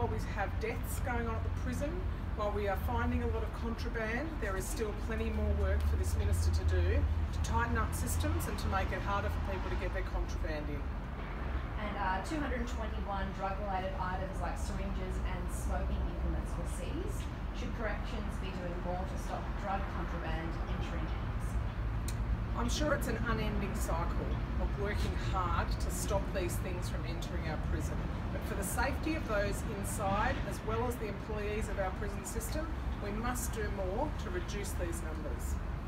while we have deaths going on at the prison, while we are finding a lot of contraband, there is still plenty more work for this minister to do to tighten up systems and to make it harder for people to get their contraband in. And 221 drug-related items like syringes and smoking implements were seized. Should corrections be doing more to stop drug contraband entering hands? I'm sure it's an unending cycle of working hard to stop these things from entering our prison. But for the safety of those inside, as well as the employees of our prison system, we must do more to reduce these numbers.